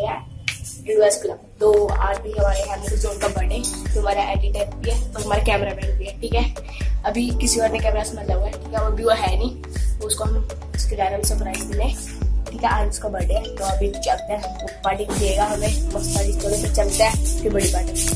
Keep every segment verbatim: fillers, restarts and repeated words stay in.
रहे हैं US club. तो आज भी हमारे यहाँ मुकुल जोन का बर्थडे, तो हमारा एडिटर भी है और हमारा कैमरा मैन भी है। ठीक है, अभी किसी और ने कैमरा संभाला हुआ है। ठीक है, वो भी वो है नहीं, तो उसको हम उसके जा रहे हैं सरप्राइज देने। ठीक है, आज उसका बर्थडे है, तो अभी चलते हैं, तो पार्टी देगा हमें मस्त सारी। चलो फिर चलते हैं फिर बड़ी पार्टी।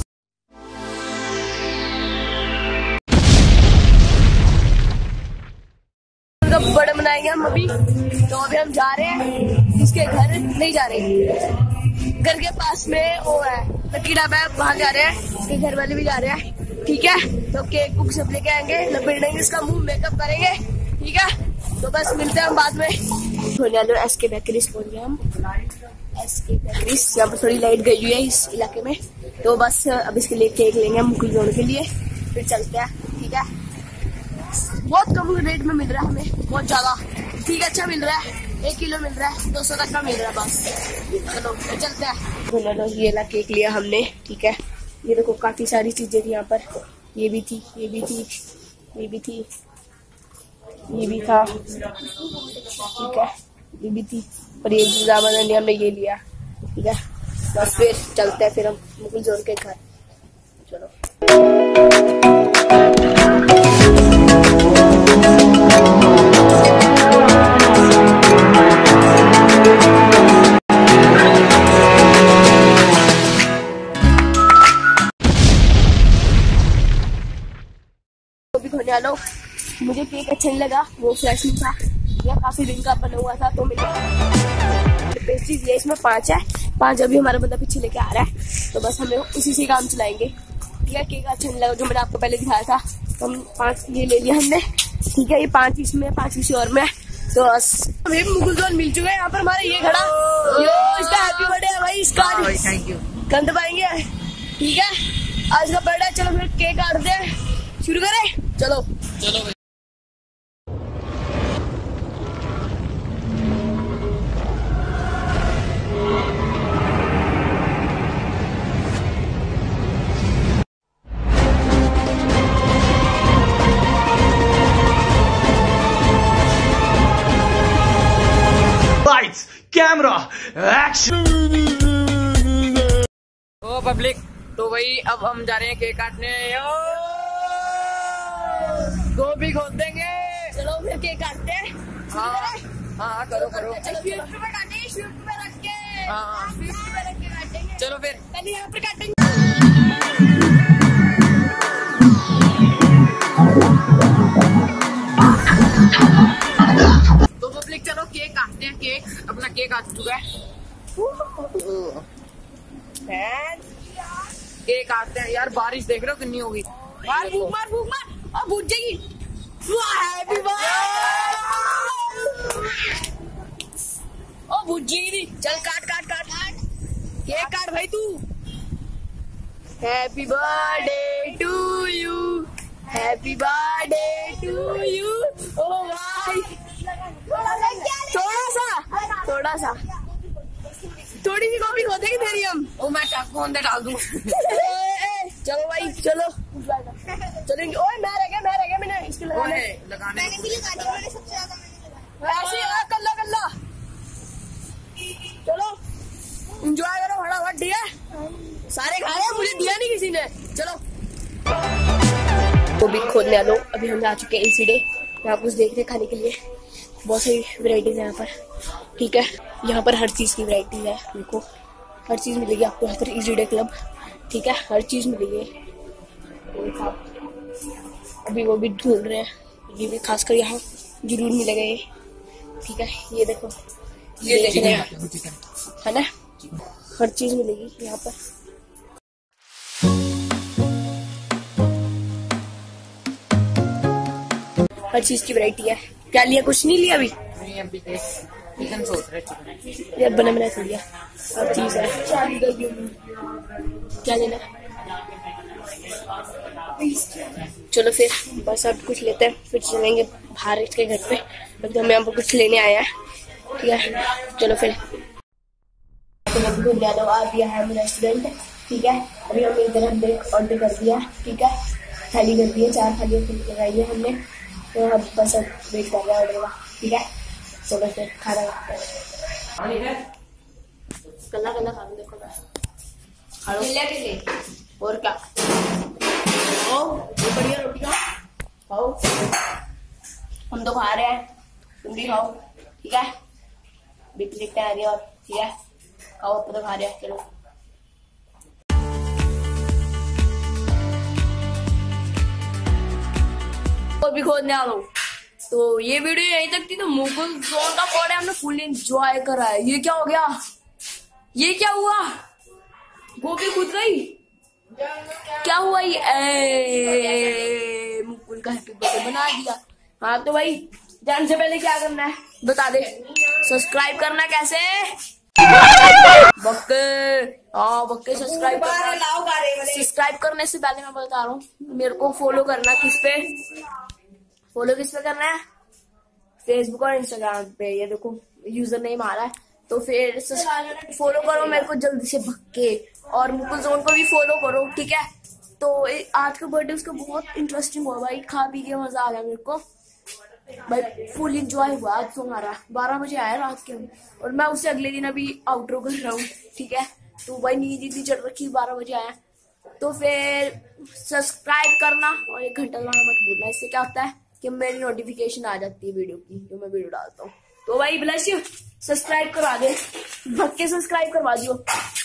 बड़ा मनाएंगे हम अभी। तो अभी हम जा रहे हैं इसके घर, नहीं जा रहे, घर के पास में वो है लकी ढाबा है, वहाँ जा रहे हैं। इसके घर वाले भी जा रहे हैं। ठीक है, तो केक कुक सब लेके आएंगे, लपेटेंगे इसका मुंह, मेकअप करेंगे। ठीक है, तो बस मिलते हैं हम बाद में। एस के बेकरीज पहुंच गए हम। एस के बेकरीज, यहाँ पर थोड़ी लाइट गई हुई है इस इलाके में, तो बस अब इसके लिए केक लेंगे हम मुकुल जोन के लिए, फिर चलते हैं। ठीक है, बहुत कम रेट में मिल रहा है हमें, बहुत ज्यादा। ठीक है, अच्छा मिल रहा है, एक किलो मिल रहा है, दो सौ तक का मिल रहा है बस। चलो चलते हैं। ये ला केक लिया हमने। ठीक है, ये देखो काफी सारी चीजें थी यहाँ पर, ये भी थी, ये भी थी, ये भी थी, ये भी था। ठीक है, ये भी थी, और ये गुलाबजामुन हमने ये लिया। ठीक है, बस फिर चलते हैं फिर हम मुकुल जोन के घर। चलो लो, मुझे केक अच्छा नहीं लगा, वो फ्रेश नहीं था, यह काफी दिन का बना हुआ था। तो मेरे पेस्ट्रीज ये इसमें पांच है, पांच अभी हमारा बंदा पीछे लेके आ रहा है, तो बस हमें उसी से काम चलाएंगे। ठीक है, केक अच्छा नहीं लगा जो मैंने आपको पहले दिखाया था, तो हम पांच ये ले लिया हमने। ठीक है, ये पांच इसमें, पांच किसी और में, तो बस हमें मुकुल जोन मिल चुका है। यहाँ पर हमारा ये खड़ा, यो इसका हैप्पी बर्थडे है भाई, इसका थैंक यू कंध पाएंगे। ठीक है, आज का बर्थडे, चलो फिर केक काटते हैं, शुरू करें। चलो चलो लाइट्स कैमरा एक्शन। ओ पब्लिक, तो वही अब हम जा रहे हैं केक काटने। गोभी खोल देंगे, चलो फिर केक काटते हैं। हाँ हाँ करो करो, चलो स्विफ्ट में काटेंगे, स्विफ्ट में रख के, हाँ स्विफ्ट में रख के काटेंगे। चलो फिर पहले यहाँ पर काटेंगे। तो पब्लिक चलो केक काटते हैं, केक अपना केक आ चुका है। केक काटते हैं यार, बारिश देख रहे हो कितनी होगी। मार भूख मार भूख मार, अब भूख जाएगी। हैप्पी बर्थडे, ओ भूख जाएगी। चल काट काट काट काट केक काट भाई तू। Happy birthday to you, happy birthday to you. ओ भाई थोड़ा सा, थोड़ा सा, थोड़ी सी कॉफी खो देगी तेरी हम। ओ मैं चाकू अंदर डाल दूं। चलो भाई चलो चलेंगे। ओए मैं रह गया, मैं रह गया, मैंने इसके लगाने लगाने मैंने भी लगानी, मैंने सबसे ज्यादा ऐसे ही कल्ला कल्ला। चलो एंजॉय करो फटाफट। ठीक है, सारे खा रहे हैं, मुझे दिया नहीं किसी ने। चलो वो भी खोदने वालों, अभी हम आ चुके हैं इसी डे। यहाँ कुछ देख रहे खाने के लिए, बहुत सारी वेराइटीज है यहाँ पर। ठीक है, यहाँ पर हर चीज की वैरायटी है, देखो हर चीज मिलेगी आपको यहाँ पर इजी डे क्लब। ठीक है, हर चीज मिलेगी। अभी वो भी ढूंढ रहे हैं, ये भी खासकर यहाँ जरूर मिलेगा ये। ठीक है, ये देखो, ये देख रहे हैं, है ना, हर चीज मिलेगी यहाँ पर। हर चीज की वैरायटी है। क्या लिया? कुछ नहीं लिया अभी, चिकन सोच रहे, यार बना बनाया लिया, हर चीज है। क्या लेना? चलो फिर बस अब कुछ लेते हैं, फिर चलेंगे बाहर इसके घर पे, क्योंकि हम यहाँ पर कुछ लेने आए हैं। ठीक है, चलो फिर तो आ गया है रेस्टोरेंट। ठीक है, अभी हम इधर हमने ऑर्डर कर दिया। ठीक है, थाली कर दिया, चार थालियाँ लगाई है हमने, तो हम बस अब वेट कर रहे हैं ऑर्डर का। ठीक है, चलो फिर खाना खाते हैं। कल्ला कल्ला खा लो, देखो खा लो और क्या। खाओ ये बढ़िया रोटी खाओ, हम तो खा रहे हैं, तुम भी खाओ ठीक है। पिकनिक पे आ रही है और ठीक है, खाओ अब तो खा रहे हैं। चलो और भी खोदने आ लो। तो ये वीडियो यहीं तक थी। तो मुकुल जोन का पॉड हमने फुल एंजॉय करा है। ये क्या हो गया, ये क्या हुआ, गोभी कूद गई, क्या हुआ ये, ए, मुकुल का हैप्पी बर्थडे बना दिया। हाँ तो भाई जान से पहले क्या करना है बता दे, सब्सक्राइब करना कैसे बक्के, हाँ बक्के सब्सक्राइब करना। सब्सक्राइब करने से पहले मैं बता रहा हूँ, मेरे को फॉलो करना किस पे, फॉलो किस पे करना है, फेसबुक और इंस्टाग्राम पे। ये देखो यूजर नेम आ रहा है, तो फिर फॉलो करो मेरे को जल्दी से भक्के, और मुकुल जोन को भी फॉलो करो ठीक है। तो आज का बर्थडे उसका बहुत इंटरेस्टिंग हुआ भाई, खा पी के मजा आ गया मेरे को भाई, फुल इंजॉय हुआ। आज तो हमारा बारह बजे आया रात के, और मैं उससे अगले दिन अभी आउटरो कर रहा हूँ ठीक है। तो भाई नींद इतनी चढ़ रखी, बारह बजे आया। तो फिर सब्सक्राइब करना और एक घंटा लगाना मत भूलना, इससे क्या होता है कि मेरी नोटिफिकेशन आ जाती है वीडियो की, जो मैं वीडियो डालता हूँ। तो भाई ब्लेस यू, सब्सक्राइब करवा दे भक्के, सब्सक्राइब करवा दियो,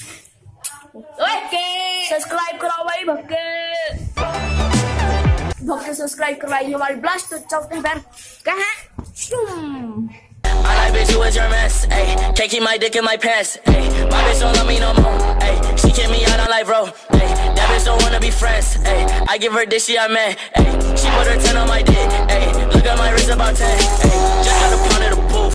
सब्सक्राइब कराओ भाई भक्के, भक्के सब्सक्राइब करवाइए हमारी ब्लश। तो चलते हैं फिर कहें I like bitch, you a germ ass, ayy. Can't keep my dick in my pants, ayy. My bitch don't love me no more, ayy. She kick me out on life, bro, ayy. That bitch don't wanna be friends, ayy. I give her dick, she a man, ayy. She put her ten on my dick, ayy. Look at my wrist about ten, ayy. Just got a pound of the booth.